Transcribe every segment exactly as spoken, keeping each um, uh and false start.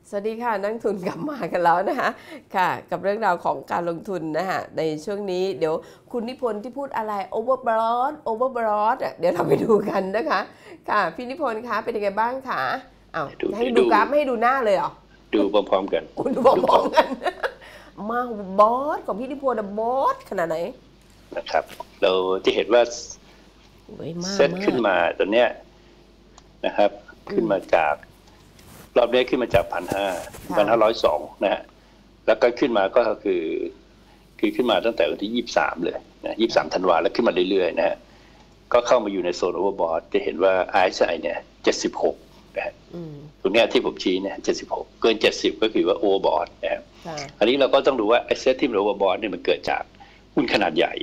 สวัสดีค่ะนักทุนกลับมากันแล้วนะคะค่ะกับเรื่องราวของการลงทุนนะคะในช่วงนี้เดี๋ยวคุณนิพนธ์ที่พูดอะไร overbought overbought เดี๋ยวเราไปดูกันนะคะค่ะพี่นิพนธ์คะเป็นยังไงบ้างคะอ้าวให้ดูกราฟไม่ให้ดูหน้าเลยเหรอดูพร้อมๆกันดูพร้อมๆกันมาบอสของพี่นิพนธ์บอสขนาดไหนนะครับเราจะเห็นว่าเซตขึ้นมาตัวเนี้ยนะครับขึ้นมาจากรอบนี้ขึ้นมาจากพันห้าพันห้าร้อยสองนะฮะแล้วก็ขึ้นมาก็คือคือขึ้นมาตั้งแต่วันที่ยี่สิบสามเลยนะยี่สิบสามธันวาแล้วขึ้นมาเรื่อยๆนะฮะก็เข้ามาอยู่ในโซนโอเวอร์บอทจะเห็นว่า อาร์ เอส ไอ เนี่ยเจ็ดสิบหกนะฮะตรงนี้ที่ผมชี้เนี่ยเจ็ดสิบหกเกินเจ็ดสิบก็คือว่าโอเวอร์บอทนะครับอันนี้เราก็ต้องดูว่าไอ้เซตที่มันโอเวอร์บอทเนี่ยมันเกิดจากหุ้นขนาดใหญ่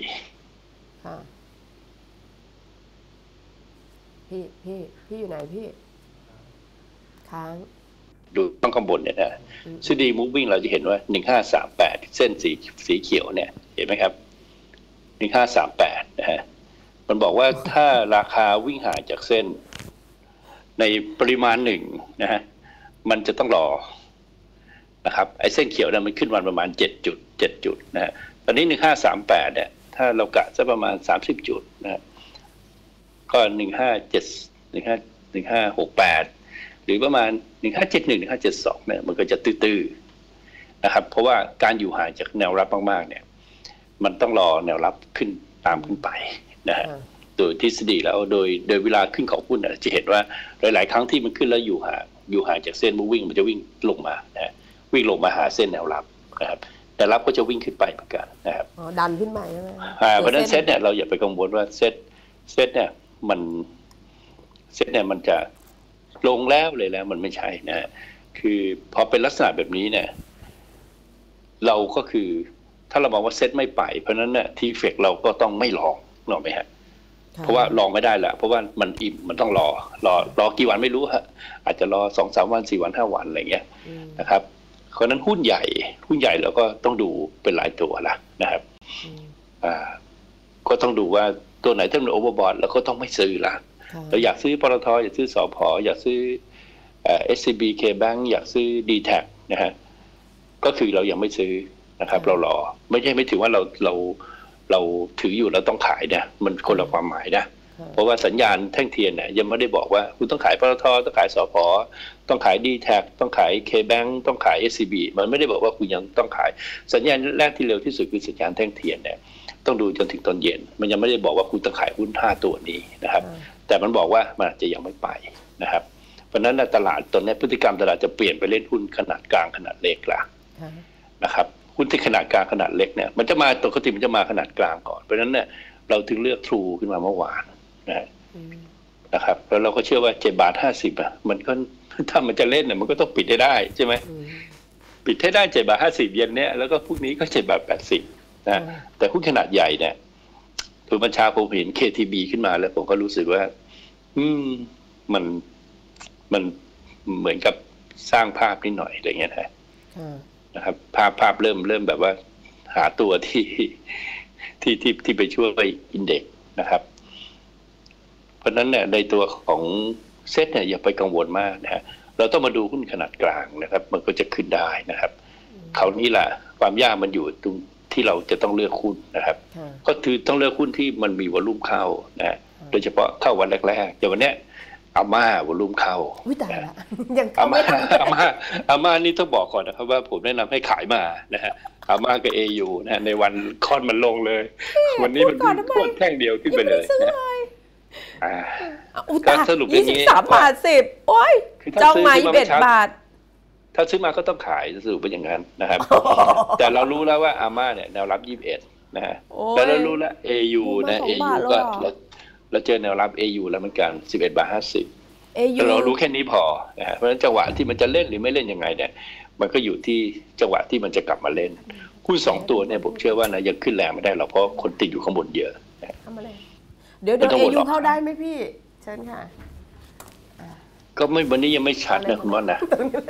พี่พี่พี่อยู่ไหนพี่ค้างดูต้องข้างบนเนี่ยนะซีดีมูฟวิ่งเราจะเห็นว่าหนึ่งห้าสามแปดเส้นสีสีเขียวเนี่ยเห็นไหมครับหนึ่งห้าสามแปดนะฮะมันบอกว่าถ้าราคาวิ่งห่างจากเส้นในปริมาณหนึ่งนะฮะมันจะต้องรอนะครับไอ้เส้นเขียวเนี่ยมันขึ้นวันประมาณเจ็ดจุดเจ็ดจุดนะฮะตอนนี้หนึ่งห้าสามแปดเนี่ยถ้าเรากะจะประมาณสามสิบจุดนะฮะก็หนึ่งห้าเจ็ดหนึ่งห้าหนึ่งห้าหกแปดหรือประมาณหนึ่งห้าเจ็ดหนึ่ง หนึ่งห้าเจ็ดสองเนี่ยมันก็จะตื้อๆนะครับเพราะว่าการอยู่ห่างจากแนวรับมากๆเนี่ยมันต้องรอแนวรับขึ้นตามขึ้นไปนะฮะโดยทฤษฎีแล้วโดยโดยเวลาขึ้นของหุ้นเนี่ยจะเห็นว่าหลายๆครั้งที่มันขึ้นแล้วอยู่ห่างอยู่ห่างจากเส้นมันวิ่งมันจะวิ่งลงมานะวิ่งลงมาหาเส้นแนวรับนะครับแต่รับก็จะวิ่งขึ้นไปเหมือนกันนะครับอ๋อดันขึ้นไปใช่ไหมอ่าเพราะฉะนั้นเซตเนี่ยเราอย่าไปกังวลว่าเซตเซตเนี่ยมันเซตเนี่ยมันจะลงแล้วเลยแล้วมันไม่ใช่นะฮะคือพอเป็นลักษณะแบบนี้เนี่ยเราก็คือถ้าเราบอกว่าเซตไม่ไปเพราะนั้นเนี่ยทีเฟกเราก็ต้องไม่ลองหรอกไหมฮะเพราะว่าลองไม่ได้แหละเพราะว่ามันอิ่มมันต้องรอรอรอกี่วันไม่รู้ฮะอาจจะรอสองสามวันสี่วันห้าวันอะไรเงี้ยนะครับเพราะนั้นหุ้นใหญ่หุ้นใหญ่เราก็ต้องดูเป็นหลายตัวละนะครับอ่าก็ต้องดูว่าตัวไหนที่มันโอเวอร์บอทแล้วก็ต้องไม่ซื้อละเราอยากซื้อปตท.อยากซื้อสผ.อยากซื้อเอ่อ เอส ซี บี K-Bank อยากซื้อ ดี แท็ก นะฮะก็คือเรายังไม่ซื้อนะครับเรารอไม่ใช่ไม่ถือว่าเราเราเราถืออยู่แล้วต้องขายนะมันคนละความหมายนะเพราะว่าสัญญาณแท่งเทียนเนี่ยยังไม่ได้บอกว่าคุณต้องขายปตท.ต้องขายสผ.ต้องขาย ดี แท็ก ต้องขาย K-Bank ต้องขาย เอส ซี บี มันไม่ได้บอกว่าคุณยังต้องขายสัญญาณแรกที่เร็วที่สุดคือสัญญาณแท่งเทียนเนี่ยต้องดูจนถึงตอนเย็นมันยังไม่ได้บอกว่าคุณต้องขายหุ้นห้าตัวนี้นะครับแต่มันบอกว่ามันอาจจะยังไม่ไปนะครับเพราะนั้นตลาดตอนนี้พฤติกรรมตลาดจะเปลี่ยนไปเล่นหุ้นขนาดกลางขนาดเล็กละนะครับหุ้นที่ขนาดกลางขนาดเล็กเนี่ยมันจะมาปกติมันจะมาขนาดกลางก่อนเพราะฉะนั้นเนี่ยเราถึงเลือกทรูขึ้นมาเมื่อวานนะนะครับแล้วเราก็เชื่อว่าเจ็ดบาทห้าสิบอ่ะมันก็ถ้ามันจะเล่นเนี่ยมันก็ต้องปิดได้ได้ใช่ไหมปิดให้ได้เจ็ดบาทห้าสิบเย็นเนี่ยแล้วก็พรุ่งนี้ก็เจ็ดบาทแปดสิบนะแต่หุ้นขนาดใหญ่เนี่ยตัวบัญชาผมเห็น เค ที บี ขึ้นมาแล้วผมก็รู้สึกว่าอืมมันมันเหมือนกับสร้างภาพนิดหน่อยอะไรเงี้ยนะนะครับภาพภาพเริ่มเริ่มแบบว่าหาตัวที่ที่ที่ที่ไปช่วยอินเด็กซ์นะครับเพราะนั้นเนี่ยในตัวของเซตเนี่ยอย่าไปกังวลมากนะฮะเราต้องมาดูหุ้นขนาดกลางนะครับมันก็จะขึ้นได้นะครับคราวนี้แหละความยากมันอยู่ตรงที่เราจะต้องเลือกหุ้นนะครับก็คือต้องเลือกหุ้นที่มันมีวอลุ่มเข้านะโดยเฉพาะเข้าวันแรกๆอย่างวันเนี้ยอาม่าวอลุ่มเข้าอุ้ยตายละยังอาม่าอาม่าอาม่านี่ต้องบอกก่อนนะครับว่าผมแนะนำให้ขายมานะฮะอาม่ากับเอยูนะในวันค่อนมันลงเลยวันนี้มันโคตรแท่งเดียวขึ้นไปเลยนะอ่าก็สรุปอย่างนี้ยี่สิบสามบาทสิบโอ้ยจ้องมายี่สิบเอ็ดบาทถ้าซื้อมาก็ต้องขายสรุปเป็นอย่างนั้นนะครับแต่เรารู้แล้วว่าอาม่าเนี่ยแนวรับยี่สิบเอ็ดนะฮะแล้วเรารู้แล้วเอยูนะเอยูก็เราเจอแนวรับ เอ ยู แล้วเหมือนกันสิบเอ็ดบาทห้าสิบแต่เรารู้แค่นี้พอนะฮะเพราะฉะนั้นจังหวะที่มันจะเล่นหรือไม่เล่นยังไงเนี่ยมันก็อยู่ที่จังหวะที่มันจะกลับมาเล่นหุ้นสองตัวเนี่ยผมเชื่อว่านะยังขึ้นแรงไม่ได้หรอกเพราะคนติดอยู่ข้างบนเยอะทำอะไรเดี๋ยวเดี๋ยว เอ ยู เข้าได้ไหมพี่เชิญค่ะก็ไม่วันนี้ยังไม่ชัดนะคุณม่อนนะ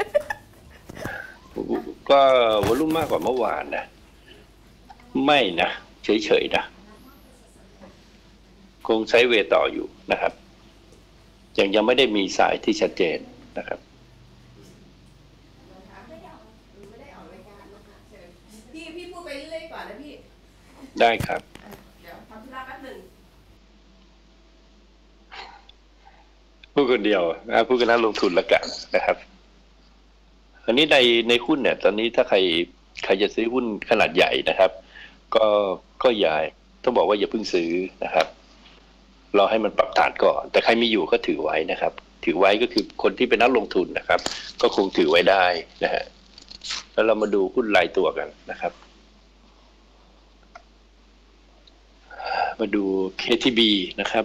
ก็วอลุ่มมากกว่าเมื่อวานนะไม่นะเฉยๆนะคงใช้เวต่ออยู่นะครับยังยังไม่ได้มีสายที่ชัดเจนนะครับได้ครับเดี๋ยวทำธุระแป๊บหนึ่งพูดคนเดียวนะพูดกันนักลงทุนละกันนะครับอันนี้ในในหุ้นเนี่ยตอนนี้ถ้าใครใครจะซื้อหุ้นขนาดใหญ่นะครับก็ก็อย่าต้องบอกว่าอย่าเพิ่งซื้อนะครับรอให้มันปรับฐานก่อนแต่ใครมีอยู่ก็ถือไว้นะครับถือไว้ก็คือคนที่เป็นนักลงทุนนะครับก็คงถือไว้ได้นะฮะแล้วเรามาดูหุ้นรายตัวกันนะครับมาดู เค ที บี นะครับ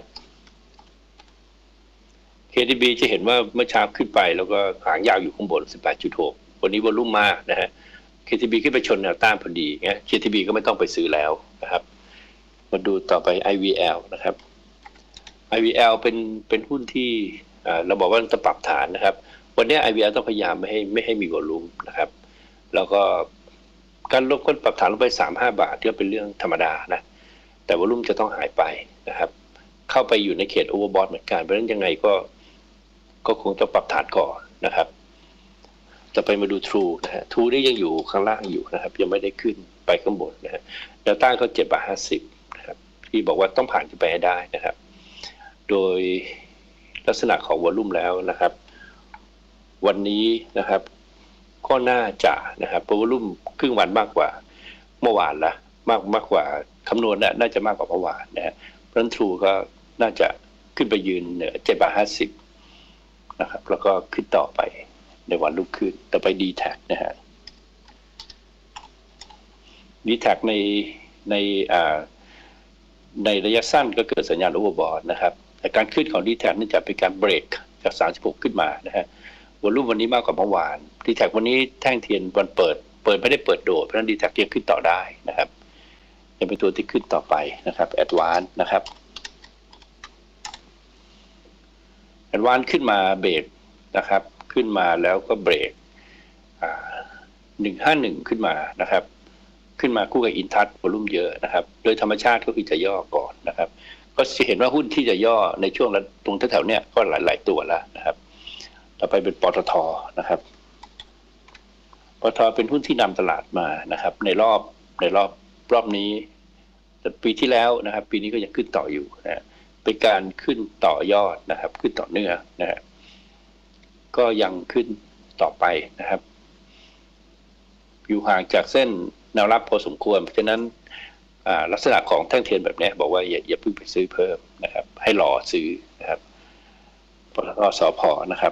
เค ที บี จะเห็นว่าเมื่อเช้าขึ้นไปแล้วก็หางยาวอยู่ข้างบน สิบแปดจุดหก วันนี้วอลุ่มมากนะฮะ เค ที บี ขึ้นไปชนแนวต้านพอดีงั้น เค ที บี ก็ไม่ต้องไปซื้อแล้วนะครับมาดูต่อไป ไอ วี แอล นะครับ ไอ วี แอล เป็นเป็นหุ้นที่เราบอกว่าจะปรับฐานนะครับวันนี้ ไอ วี แอล ต้องพยายามไม่ให้ไม่ให้มีวอลุ่มนะครับแล้วก็การลดก้นปรับฐานลงไปสามสิบห้าบาทก็เป็นเรื่องธรรมดานะแต่วอลุ่มจะต้องหายไปนะครับเข้าไปอยู่ในเขตโอเวอร์บอทเหมือนกันเพราะฉะนั้นยังไงก็ก็คงต้องปรับฐานก่อนนะครับจะไปมาดู True นะฮะ True นี่ยังอยู่ข้างล่างอยู่นะครับยังไม่ได้ขึ้นไปข้างบนนะฮะแนวต้านเขาเจ็ดบาทห้าสิบนะครับที่บอกว่าต้องผ่านขึ้นไปให้ได้นะครับโดยลักษณะของวอลุ่มแล้วนะครับวันนี้นะครับก็น่าจะนะครับวอลุ่มครึ่งวันมากกว่าเมื่อวานละมากมากกว่าคำนวณนะน่าจะมากกว่าเมื่อวานนะฮะเพราะฉะนั้น True ก็น่าจะขึ้นไปยืนเหนือเจ็ดบาทห้าสิบนะครับแล้วก็ขึ้นต่อไปในวันรุ่งขึ้นต่อไป ดี แท็ก นะฮะ ดี แท็ก ในในอ่าในระยะสั้นก็เกิดสัญญาณโอเวอร์บอทนะครับแต่การขึ้นของ ดี แท็ก นี่จะเป็นการเบรกจากสามสิบหกขึ้นมานะฮะวอลุ่มวันนี้มากกว่าเมื่อวาน ดี แท็ก วันนี้แท่งเทียนวันเปิดเปิดไม่ได้เปิดโดดเพราะฉะนั้น ดี แท็ก ยังขึ้นต่อได้นะครับยังเป็นตัวที่ขึ้นต่อไปนะครับ Advance นะครับ Advance ขึ้นมาเบรกนะครับขึ้นมาแล้วก็เบรกหนึ่งห้าหนึ่งขึ้นมานะครับขึ้นมาคู่กับอินทัชวอลุ่มเยอะนะครับโดยธรรมชาติก็คือจะย่อก่อนนะครับก็จะเห็นว่าหุ้นที่จะย่อในช่วงตรงแถวๆเนี้ยก็หลายๆตัวแล้วนะครับต่อไปเป็นปตท.นะครับปตท.เป็นหุ้นที่นำตลาดมานะครับในรอบในรอบรอบนี้แต่ปีที่แล้วนะครับปีนี้ก็ยังขึ้นต่ออยู่นะเป็นการขึ้นต่อยอดนะครับขึ้นต่อเนื่องนะฮะก็ยังขึ้นต่อไปนะครับอยู่ห่างจากเส้นแนวรับพอสมควรเพราะฉะนั้นลักษณะของแท่งเทียนแบบนี้บอกว่าอย่าอย่าเพิ่งไปซื้อเพิ่มนะครับให้รอซื้อนะครับปตท.สผ.นะครับ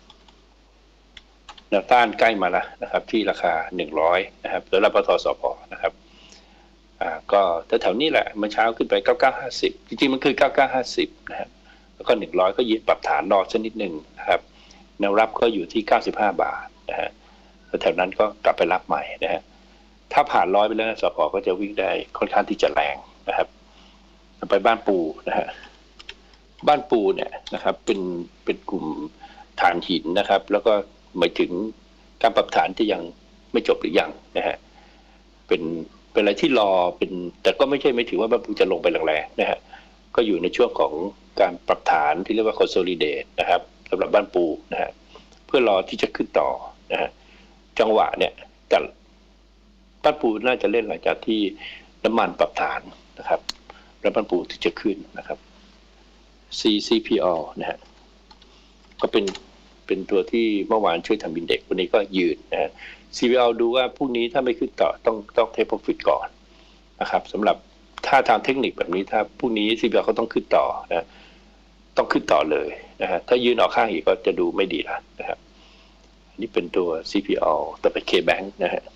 แนวต้านใกล้มาแล้วนะครับที่ราคาหนึ่งร้อยนะครับแล้วปตท.สผ.นะครับอ่าก็แถวๆนี้แหละเมื่อเช้าขึ้นไปเก้าเก้าห้าสิบจริงๆมันคือเก้าเก้าห้าสิบนะครับแล้วก็หนึ่งร้อยก็ยืนปรับฐานรอสักนิดนึงนะครับแนวรับก็อยู่ที่เก้าสิบห้าบาทนะฮะแถวนั้นก็กลับไปรับใหม่นะฮะถ้าผ่านร้อยไปแล้วสผ.ก็จะวิ่งได้ค่อนข้างที่จะแรงนะครับไปบ้านปูนะฮะบ้านปูเนี่ยนะครับเป็นเป็นกลุ่มฐานหินนะครับแล้วก็หมายถึงการปรับฐานที่ยังไม่จบหรือยังนะฮะเป็นเป็นอะไรที่รอเป็นแต่ก็ไม่ใช่ไม่ถือว่าบ้านปูจะลงไปแรงๆนะฮะก็อยู่ในช่วงของการปรับฐานที่เรียกว่า consolidate นะครับสำหรับบ้านปูนะฮะเพื่อรอที่จะขึ้นต่อนะฮะจังหวะเนี่ยแต่บ้านปูน่าจะเล่นหลังจากที่น้ำมันปรับฐานนะครับแล้วบ้านปูที่จะขึ้นนะครับ ซี ซี พี โอ นะฮะก็เป็นเป็นตัวที่เมื่อวานช่วยทำอินเด็กซ์วันนี้ก็ยืนนะฮะ ซี พี โอ ดูว่าพรุ่งนี้ถ้าไม่ขึ้นต่อต้องต้องเทคโปรฟิตก่อนนะครับสำหรับถ้าทางเทคนิคแบบนี้ถ้าพรุ่งนี้ ซี พี โอ เขาต้องขึ้นต่อนะต้องขึ้นต่อเลยนะฮะถ้ายืนออกข้างอีกก็จะดูไม่ดีละนะครับนี่เป็นตัว ซี พี โอ แต่เป็น K-Bank นะฮะ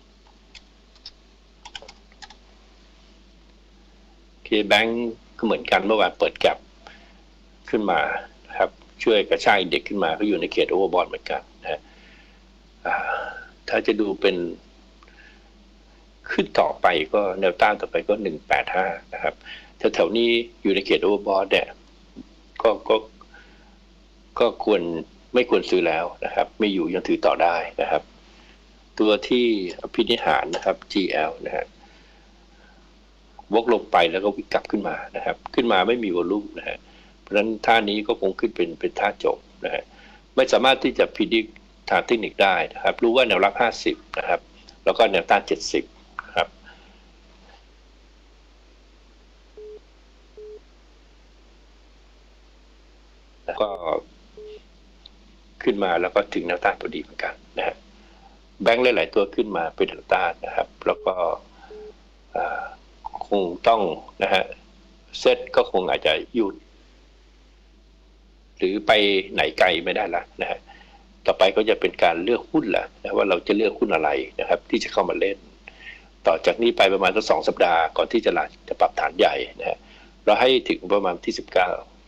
K-Bank ก็เหมือนกันเมื่อวานเปิดแก็ปขึ้นมานะครับช่วยกระชากอินเด็กซ์ขึ้นมาก็อยู่ในเขตโอเวอร์บอทเหมือนกันนะฮะถ้าจะดูเป็นขึ้นต่อไปก็แนวต้านต่อไปก็หนึ่งแปดห้านะครับแถวๆนี้อยู่ในเขตโอเวอร์บอทเนี่ยก็ก็ก็ควรไม่ควรซื้อแล้วนะครับไม่อยู่ยังถือต่อได้นะครับตัวที่พินิหารนะครับ จี แอล นะฮะวกลงไปแล้วก็วิ่งกลับขึ้นมานะครับขึ้นมาไม่มีวอลุ่มนะฮะเพราะฉะนั้นท่านี้ก็คงขึ้นเป็นเป็นท่าจบนะฮะไม่สามารถที่จะพิจิตรทางเทคนิคได้นะครับรู้ว่าแนวรับห้าสิบนะครับแล้วก็แนวต้านเจ็ดสิบนะครับขึ้นมาแล้วก็ถึงแนวต้านพอดีเหมือนกันนะฮะแบงก์หลายๆตัวขึ้นมาเป็นแนวต้านนะครับแล้วก็คงต้องนะฮะเซ็ตก็คงอาจจะหยุดหรือไปไหนไกลไม่ได้ละนะฮะต่อไปก็จะเป็นการเลือกหุ้นแหละนะว่าเราจะเลือกหุ้นอะไรนะครับที่จะเข้ามาเล่นต่อจากนี้ไปประมาณสักสองสัปดาห์ก่อนที่จะจะปรับฐานใหญ่นะฮะเราให้ถึงประมาณที่สิบเก้า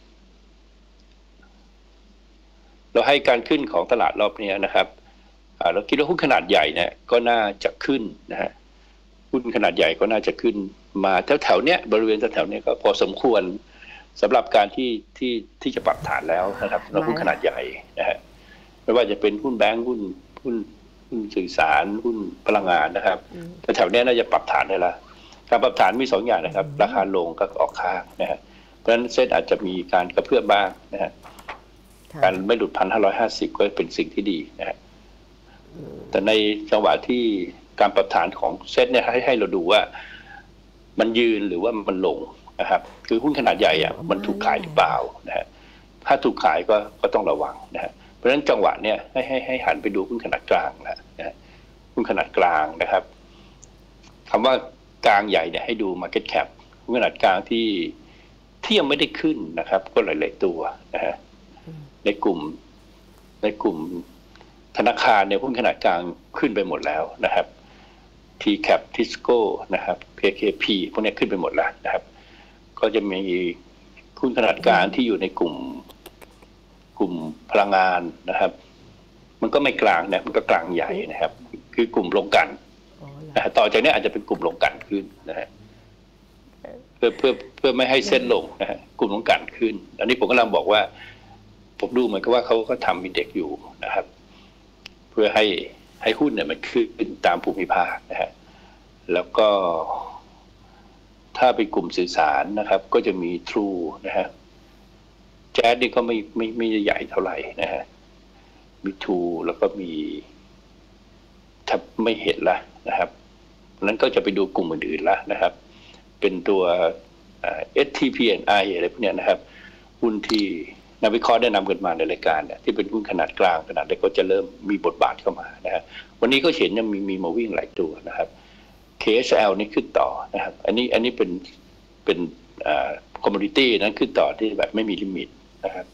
เราให้การขึ้นของตลาดรอบนี้นะครับเราคิดว่าหุ้นขนาดใหญ่เนี่ยก็น่าจะขึ้นนะฮะหุ้นขนาดใหญ่ก็น่าจะขึ้นมาแถวๆเนี้ยบริเวณแถวๆเนี้ยก็พอสมควรสำหรับการที่ที่ที่จะปรับฐานแล้วนะครับในหุ้นขนาดใหญ่นะฮะไม่ว่าจะเป็นหุ้นแบงก์หุ้นหุ้นหุ้นสื่อสารหุ้นพลังงานนะครับแถวๆเนี้ยน่าจะปรับฐานได้ละการปรับฐานมีสองอย่างนะครับราคาลงก็ออกข้างนะฮะเพราะฉะนั้นเซ็ตอาจจะมีการกระเพื่อมบ้างนะฮะการไม่หลุดพันห้าร้อยห้าสิบก็เป็นสิ่งที่ดีนะฮะแต่ในจังหวะที่การปรับฐานของเซ็ตเนี่ยให้ให้เราดูว่ามันยืนหรือว่ามันลงนะครับคือหุ้นขนาดใหญ่อ่ะมันถูกขายหรือเปล่านะฮะถ้าถูกขายก็ก็ต้องระวังนะฮะเพราะฉะนั้นจังหวะเนี่ยให้ให้ให้หันไปดูหุ้นขนาดกลางนะนะหุ้นขนาดกลางนะครับคำว่ากลางใหญ่เนี่ยให้ดู market cap หุ้นขนาดกลางที่ที่ยังไม่ได้ขึ้นนะครับก็หลายๆตัวนะฮะในกลุ่มในกลุ่มธนาคารเนี่ยหุ้นขนาดกลางขึ้นไปหมดแล้วนะครับ ที แคป Tisco นะครับ พี เค พี พวกนี้ขึ้นไปหมดแล้วนะครับก็จะมีหุ้นขนาดกลางที่อยู่ในกลุ่มกลุ่มพลังงานนะครับมันก็ไม่กลางนะมันก็กลางใหญ่นะครับคือกลุ่มโรงกลั่นนะต่อจากนี้อาจจะเป็นกลุ่มโรงกลั่นขึ้นนะฮะเพื่อเพื่อเพื่อไม่ให้เส้นลงนะฮะกลุ่มโรงกลั่นขึ้นอันนี้ผมกำลังบอกว่าผมดูเหมือนกับว่าเขาก็ทำอินเด็กซ์อยู่นะครับเพื่อให้ให้หุ้นเนี่ยมันขึ้นตามภูมิภาคนะฮะแล้วก็ถ้าเป็นกลุ่มสื่อสารนะครับก็จะมี True นะฮะแจ๊สนี่ก็ไม่ไม่ไม่ใหญ่เท่าไหร่นะฮะมี True แล้วก็มีถ้าไม่เห็นละนะครับนั้นก็จะไปดูกลุ่มอื่นๆละนะครับเป็นตัว เอส ที พี เอ็น ไอ อะไรพวกนี้นะครับหุ้นที่นักวิเคราะห์ได้นำกันมาในรายการเนี่ยที่เป็นหุ้นขนาดกลางขนาดเล็กก็จะเริ่มมีบทบาทเข้ามานะฮะวันนี้ก็เห็นยังมีมีมาวิ่งหลายตัวนะครับ เค เอช แอล นี่ขึ้นต่อนะครับอันนี้อันนี้เป็นเป็นอ่าคอมมูนิตี้นั้นขึ้นต่อที่แบบไม่มีลิมิตนะครับ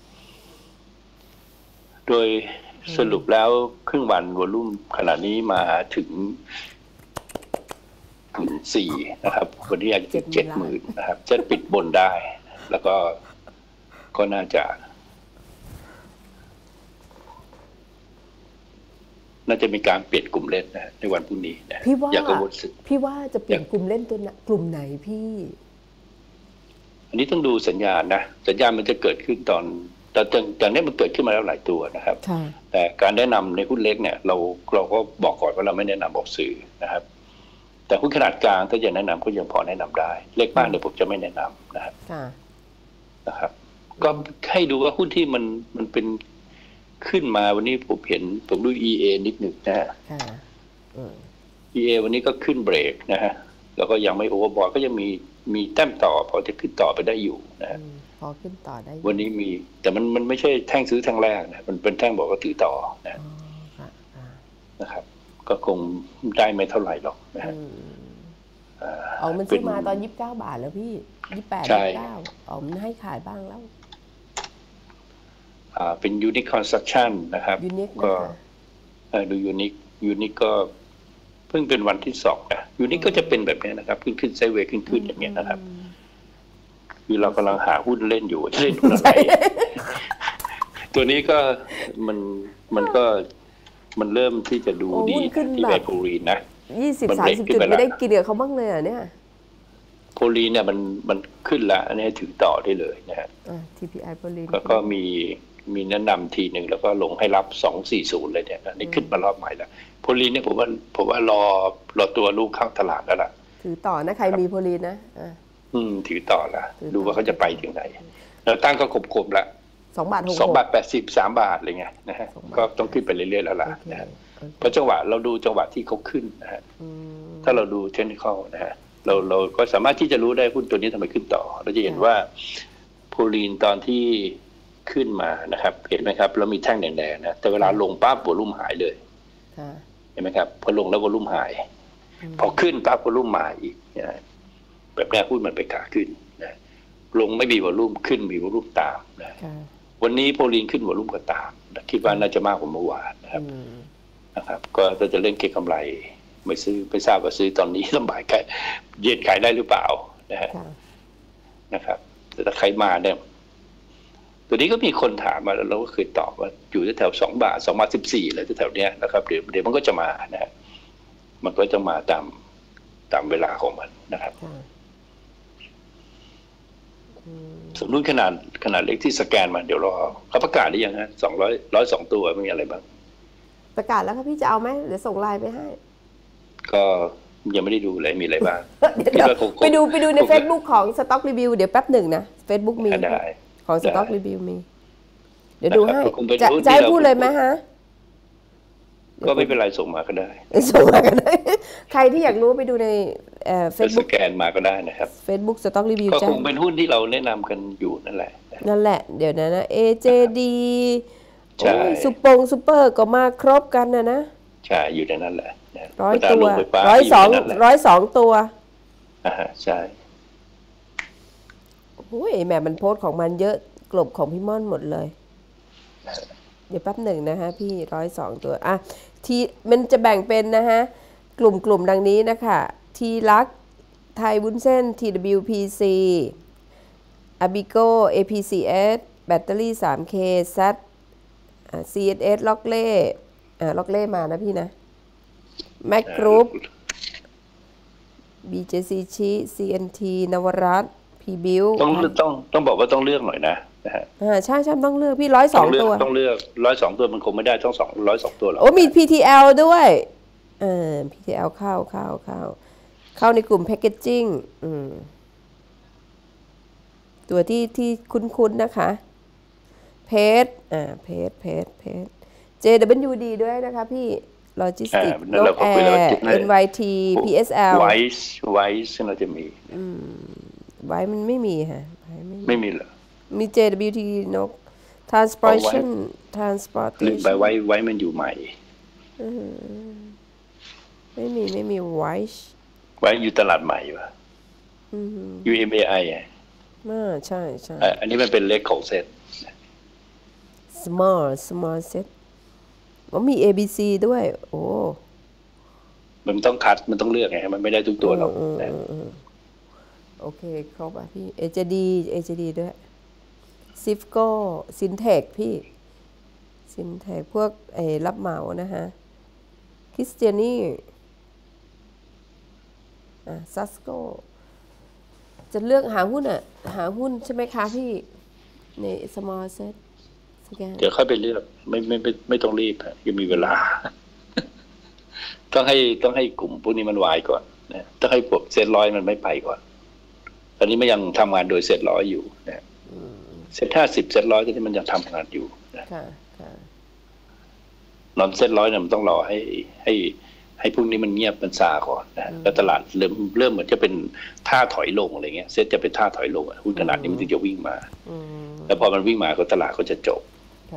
โดยสรุปแล้วครึ่งวันวอลุ่มขณะนี้มาถึงหมื่นสี่นะครับวันนี้อาจจะเจ็ดหมื่นนะครับจะปิดบนได้แล้วก็ก็น่าจะน่าจะมีการเปลี่ยนกลุ่มเล่นนะในวันพรุ่งนี้นะพี่ว่าอย่ากังวลสึกพี่ว่าจะเปลี่ยนกลุ่มเล่นตัวกลุ่มไหนพี่อันนี้ต้องดูสัญญาณนะสัญญาณมันจะเกิดขึ้นตอนแต่จากนี้มันเกิดขึ้นมาแล้วหลายตัวนะครับแต่การแนะนำในหุ้นเล็กเนี่ยเราเราก็บอกก่อนว่าเราไม่แนะนำบอกสื่อนะครับแต่หุ้นขนาดกลางถ้าจะแนะนำก็ยังพอแนะนำได้เล็กมากเดี๋ยวผมจะไม่แนะนำนะครับนะครับก็ให้ดูว่าหุ้นที่มันมันเป็นขึ้นมาวันนี้ผมเห็นผมดู อี เอ นิดหนึ่งนะฮะ อี เอ วันนี้ก็ขึ้นเบรกนะฮะแล้วก็ยังไม่โอเวอร์บอทก็ยังมีมีแต้มต่อพอจะขึ้นต่อไปได้อยู่นะฮะพอขึ้นต่อได้วันนี้มีแต่มันมันไม่ใช่แท่งซื้อแท่งแรกนะมันเป็นแท่งบอกว่าถือต่อนะนะครับก็คงได้ไม่เท่าไหร่หรอกนะฮะอ๋อมันซื้อมาตอนยี่สิบเก้าบาทแล้วพี่ยี่สิบแปดยี่สิบเก้าอ๋อมันให้ขายบ้างแล้วอ่าเป็นยูนิคคอนสตรัคชั่นนะครับก็ดูยูนิคยูนิคก็เพิ่งเป็นวันที่สองนะยูนิคก็จะเป็นแบบนี้นะครับขึ้นขึ้นไซด์เวย์ขึ้นขึ้นอย่างเงี้ยนะครับคือเรากำลังหาหุ้นเล่นอยู่จะเล่นหุ้นอะไรตัวนี้ก็มันมันก็มันเริ่มที่จะดูดีที่แบบโพลีนนะยี่สิบสามสิบจุดไม่ได้กินกับเขาบ้างเลยอ่ะเนี่ยโพลีนเนี่ยมันมันขึ้นแล้วอันนี้ถือต่อได้เลยนะฮะที พี ไอ โพลีนก็มีมีแนะนำทีหนึ่งแล้วก็ลงให้รับสองสี่ศูนย์เลยเนี่ยนี่ขึ้นมารอบใหม่แล้วโพลีนเนี่ยผมว่าผมว่ารอรอตัวลูกเข้าตลาดแล้วล่ะถือต่อนะใครมีโพลีนนะอืมถือต่อละดูว่าเขาจะไปถึงไหนแล้วตั้งก็ขบๆละสองบาทหกสองบาทแปดสิบสามบาทอะไรเงี้ยนะฮะก็ต้องขึ้นไปเรื่อยๆแล้วล่ะนะฮะเพราะจังหวะเราดูจังหวะที่เขาขึ้นนะฮะถ้าเราดูเทคนิคอลนะฮะเราเราก็สามารถที่จะรู้ได้หุ้นตัวนี้ทำไมขึ้นต่อเราจะเห็นว่าโพลีนตอนที่ขึ้นมานะครับเห็นไหมครับแล้วมีแท่งแดงๆนะแต่เวลาลงปั๊บวอลุ่มหายเลยเห็นไหมครับพอลงแล้ววอลุ่มหายพอขึ้นปั๊บวอลุ่มมาอีกนะแบบนี้หุ้นมันไปขาขึ้นนะลงไม่มีวอลุ่มขึ้นมีวอลุ่มตามนะวันนี้โพลีนขึ้นวอลุ่มก็ตามนะคิดว่าน่าจะมากกว่าเมื่อวานนะครับนะครับก็จะเล่นเก็งกำไรไม่ซื้อไม่ทราบว่าซื้อตอนนี้ลำบากขายเย็นขายได้หรือเปล่านะฮะนะครับแต่ถ้าใครมาเนี่ยตัวนี้ก็มีคนถามมาแล้วเราก็เคยตอบว่าอยู่แถวสองบาทสองบาทสิบสี่อะไรแถวเนี้ยนะครับเดี๋ยวเดี๋ยวมันก็จะมานะฮะมันก็จะมาตามตามเวลาของมันนะครับสมดุลขนาดขนาดเล็กที่สแกนมาเดี๋ยวรอเขาประกาศได้ยังฮะสองร้อยร้อยสองตัวมีอะไรบ้างประกาศแล้วครับพี่จะเอาไหมเดี๋ยวส่งไลน์ไปให้ก็ยังไม่ได้ดูเลยมีอะไรบ้างไปดูไปดูใน Facebook ของ Stock Review เดี๋ยวแป๊บหนึ่งนะ Facebook มีของ Stock Review มีเดี๋ยวดูให้จะจะให้พูดเลยไหมฮะก็ไม่เป็นไรส่งมาก็ได้ส่งมาก็ได้ใครที่อยากรู้ไปดูในเฟซบุ๊กสแกนมาก็ได้นะครับ Facebook Stock Review ก็คงเป็นหุ้นที่เราแนะนำกันอยู่นั่นแหละนั่นแหละเดี๋ยวนะนะ เอ เจ ดี โอ้ยซุปปงซุปเปอร์ก็มาครบกันนะนะใช่อยู่ในนั้นแหละร้อยตัวร้อยสองร้อยสองตัวอ่าใช่โอ้ยแหมมันโพสของมันเยอะกลบของพี่ม่อนหมดเลยเดี๋ยวแป๊บหนึ่งนะฮะพี่ร้อยสองตัวอ่ะทีมันจะแบ่งเป็นนะฮะกลุ่มกลุ่มดังนี้นะคะทีลักไทยวุ้นเส้น ที ดับเบิลยู พี ซี อาบิโก้ เอ พี ซี เอส แบตเตอรี่ ทรี เค แซด ซี เอส เอส ล็อกเล่อ่าล็อกเล่มานะพี่นะแมคกรุ๊ป บี เจ ซี ชิ ซี เอ็น ที นวรัตน์ พีบิวต้องต้องต้องบอกว่าต้องเลือกหน่อยนะนะฮะอ่าใช่ใช่ต้องเลือกพี่ร้อยสองตัวต้องเลือกร้อยสองตัวมันคงไม่ได้ต้องสองร้อยสองตัวหรอกโอ้มี พี ที แอล ด้วยเออ พี ที แอล เข้าเข้าเข้าเข้าในกลุ่มแพคเกจจิ้งอืมตัวที่ที่คุ้นๆนะคะเพจอ่าเพจเพจเพจ เจ ดับเบิลยู ดี ด้วยนะคะพี่โลจิสติกนกแอร์ เอ็น วาย ที พี เอส แอลไวส์ไวส์ซึ่งเราจะมีอืมไว้มันไม่มีค่ะไม่มีเหรอมี เจ ดับเบิลยู ที นก transportation transportation ลืมไปไว้ไว้มันอยู่ใหม่ไม่มีไม่มีไวส์ไว้อยู่ตลาดใหม่ป่ะ ยู เอ็ม เอ ไอ อ่ะอ่าใช่ใช่อันนี้มันเป็นเล็กของเซ็ต small small setว่ามี เอ บี ซี ด้วยโอ้มันต้องคัดมันต้องเลือกไงมันไม่ได้ทุกตัวหรอกโอเคครบอ่ะพี่ เอ เจ ดี เอ เจ ดี ด้วย ซิฟโก้ซินเทคพี่ซินเทคพวกไอ้รับเหมานะฮะคริสเตียนี่อ่ะซัสโก้จะเลือกหาหุ้นอ่ะหาหุ้นใช่ไหมคะพี่ใน small set เดี๋ยวค่อยไปเลือกไม่ไม่ไม่ไม่ต้องรีบยังมีเวลาต้องให้ต้องให้กลุ่มพวกนี้มันวายก่อนนะต้องให้พวกเซ็ตร้อยมันไม่ไปก่อนตอนนี้มันยังทำงานโดยเซ็ตร้อยอยู่นะเซ็ตห้าสิบเซ็ตร้อยที่มันยังทำงานอยู่นะนอนเซ็ตร้อยเนี่ยมันต้องรอให้ให้ให้พวกนี้มันเงียบมันซาก่อนนะแล้วตลาดเริ่มเริ่มเหมือนจะเป็นท่าถอยลงอะไรเงี้ยเซ็ตจะเป็นท่าถอยลงหุ้นขนาดนี้มันถึงจะวิ่งมาแล้วพอมันวิ่งมาก็ตลาดก็จะจบ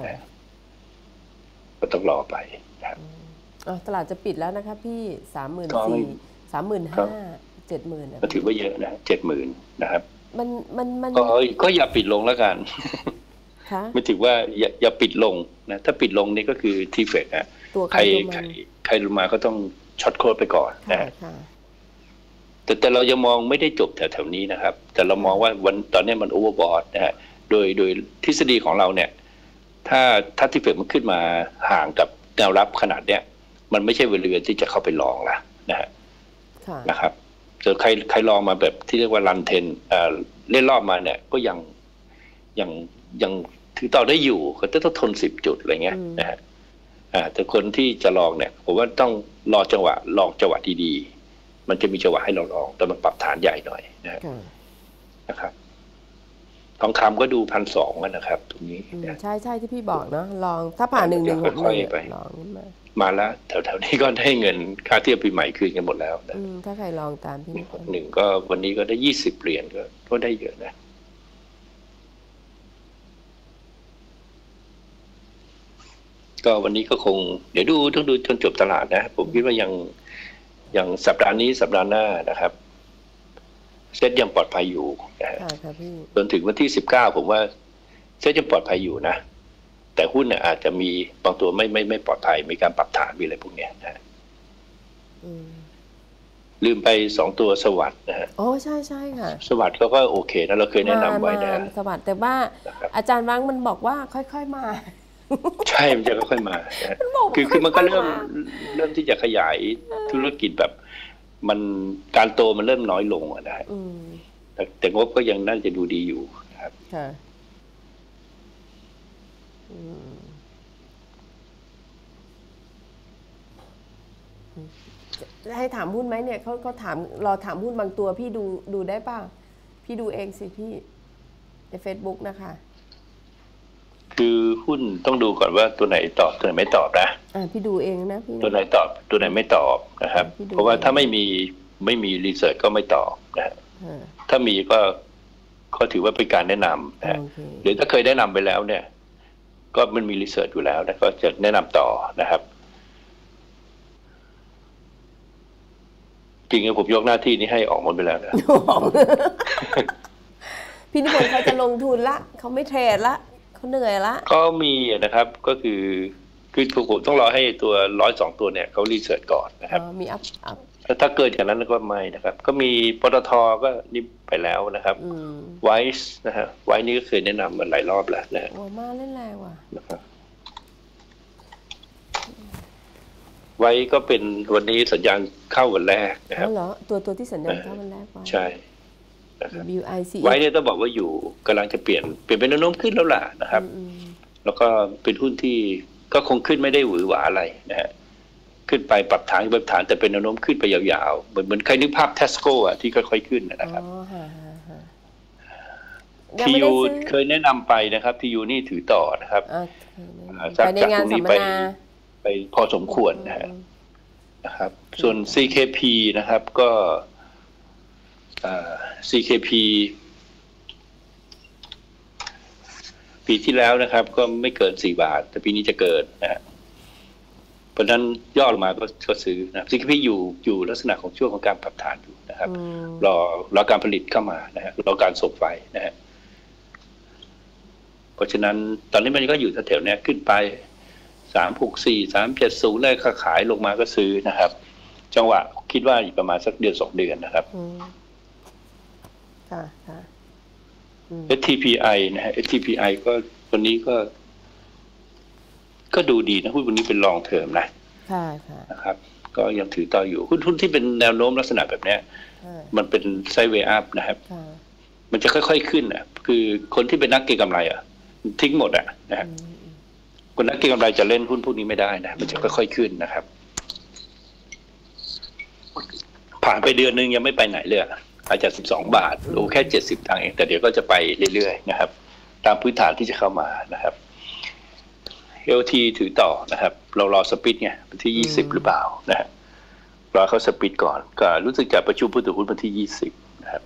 ก็ต้องรอไปนะครับตลาดจะปิดแล้วนะครับพี่สามหมื่นสี่สามหมื่นห้าเจ็ดหมื่นก็ถือว่าเยอะนะเจ็ดหมื่นนะครับมันมันมันก็ก็อย่าปิดลงแล้วกันไม่ถือว่าอย่าอย่าปิดลงนะถ้าปิดลงนี่ก็คือทีเฟกอะใครใครใครลงมาก็ต้องช็อตโค้ดไปก่อนนะแต่แต่เรายังมองไม่ได้จบแถวๆนี้นะครับแต่เรามองว่าวันตอนนี้มันโอเวอร์บอทนะฮะโดยโดยทฤษฎีของเราเนี่ยถ้าถ้าทีเฟกมันขึ้นมาห่างกับแนวรับขนาดเนี้ยมันไม่ใช่เวลาที่จะเข้าไปลองละนะฮะนะครับเจอใครใครลองมาแบบที่เรียกว่ารันเทนเล่นรอบมาเนี่ยก็ยังยังยังถือต่อได้อยู่ก็ต้องทนสิบจุดอะไรเงี้ยนะฮะแต่คนที่จะลองเนี่ยผมว่าต้องรอจังหวะลองจังหวะดีๆมันจะมีจังหวะให้เราลองแต่มันปรับฐานใหญ่หน่อยนะครับทองคำก็ดูพันสองนะครับตรงนี้ใช่ใช่ที่พี่บอกเนาะลองถ้าผ่านหนึ่งหนึ่งหกหนึ่งลองขึ้นมามาแล้วแถวๆนี้ก็ได้เงินค่าเทียบปีใหม่คืนกันหมดแล้วนะถ้าใครลองตามพี่หนึ่งก็วันนี้ก็ได้ยี่สิบเหรียญก็ก็ได้เยอะนะก็วันนี้ก็คงเดี๋ยวดูต้องดูจนจบตลาดนะผมคิดว่ายังยังสัปดาห์นี้สัปดาห์หน้านะครับเซ็ตยังปลอดภัยอยู่นะฮะจนถึงวันที่สิบเก้าผมว่าเซ็ตยังปลอดภัยอยู่นะแต่หุ้นเนี่ยอาจจะมีบางตัวไม่ไม่ไม่ปลอดภัยมีการปรับฐานมีอะไรพวกเนี้ยนะลืมไปสองตัวสวัสด์นะฮะอ๋อใช่ใช่ค่ะสวัสด์เขาก็โอเคนะเราเคยแนะนำไว้นะสวัสด์แต่ว่าอาจารย์วังมันบอกว่าค่อยๆมาใช่มันจะค่อยๆมาคือคือมันก็เริ่มเริ่มที่จะขยายธุรกิจแบบมันการโตมันเริ่มน้อยลงนะฮะแต่งบก็ยังน่าจะดูดีอยู่นะครับให้ถามหุ้นไหมเนี่ยเขาเขาถามรอถามหุ้นบางตัวพี่ดูดูได้ป่ะพี่ดูเองสิพี่ใน Facebook นะคะคือหุ้นต้องดูก่อนว่าตัวไหนตอบตัวไหนไม่ตอบนะอ่าพี่ดูเองนะพี่ตัวไหนตอบตัวไหนไม่ตอบนะครับเพราะว่าถ้าไม่มีไม่มีรีเสิร์ชก็ไม่ตอบนะถ้ามีก็ก็ถือว่าเป็นการแนะนำนะหรือถ้าเคยแนะนำไปแล้วเนี่ยก็มันมีรีเสิร์ชอยู่แล้วนะก็จะแนะนำต่อนะครับจริงๆผมยกหน้าที่นี้ให้ออกหมดไปแล้วนะพี่นิพนธ์เขาจะลงทุนละเขาไม่เทรดละเขาเหนื่อยละก็มีนะครับก็คือคือผมต้องรอให้ตัวร้อยสองตัวเนี่ยเขารีเสิร์ชก่อนนะครับมีอัพอัพถ้าเกิดจากนั้นก็ไม่นะครับก็มีปตท.ก็นี่ไปแล้วนะครับไวซ์นะฮะไวซ์นี่ก็เคยแนะนำมาหลายรอบแล้วนะโอ้มาเล่นแรงว่ะนะครับไว้ก็เป็นวันนี้สัญญาณเข้าวันแรกนะครับอ๋อเหรอตัวตัวที่สัญญาณเข้าวันแรกใช่ไว้เนี่ยต้องบอกว่าอยู่กำลังจะเปลี่ยนเปลี่ยนเป็นแนวโน้มขึ้นแล้วล่ะนะครับแล้วก็เป็นหุ้นที่ก็คงขึ้นไม่ได้หวือหวาอะไรนะฮะขึ้นไปปรับฐานปรับฐานแต่เป็นแนวโน้มขึ้นไปยาวๆเหมือนเหมือนใครนึกภาพเทสโก้อะที่ค่อยๆขึ้นนะครับทียูเคยแนะนำไปนะครับทียูนี่ถือต่อนะครับจากจากตรงนี้ไปไปพอสมควรนะฮะนะครับส่วน ซี เค พี นะครับก็ ซี เค พี ปีที่แล้วนะครับก็ไม่เกินสี่บาทแต่ปีนี้จะเกินนะฮะเพราะฉะนั้นย่อลงมาก็ก็ซื้อนะ ซี เค พี อยู่อยู่ลักษณะของช่วงของการปรับฐานอยู่นะครับรอรอการผลิตเข้ามานะฮะรอการส่งไฟนะฮะเพราะฉะนั้นตอนนี้มันก็อยู่แถวๆนี้ขึ้นไปสามหกสี่สามเจ็ดศูนย์เลยค่าขายลงมาก็ซื้อนะครับจังหวะคิดว่าอีกประมาณสักเดือนสองเดือนนะครับค่ะค่ะเอส ที พี ไอ นะฮะ เอส ที พี ไอ ก็วันนี้ก็ก็ดูดีนะหุ้นวันนี้เป็นลองเทอมนะค่ะค่ะนะครับก็ยังถือต่ออยู่หุ้นหุ้นที่เป็นแนวโน้มลักษณะแบบนี้มันเป็นไซด์เวย์อัพนะครับมันจะค่อยๆขึ้นอ่ะคือคนที่เป็นนักเก็งกำไรอ่ะทิ้งหมดอ่ะนะฮะคนนักเก็งกำไรจะเล่นหุ้นพวกนี้ไม่ได้นะมันจะค่อยๆขึ้นนะครับผ่านไปเดือนนึงยังไม่ไปไหนเลยอาจจะสิบสองบาทโลแค่เจ็ดสิบตังค์เองแต่เดี๋ยวก็จะไปเรื่อยๆนะครับตามพื้นฐานที่จะเข้ามานะครับ เอล ที ถือต่อนะครับเรารอสปิดไงวันที่ยี่สิบหรือเปล่านะฮะรอเขาสปิดก่อนก็รู้สึกจะประชุมผู้ถือหุ้นวันที่ยี่สิบนะครับ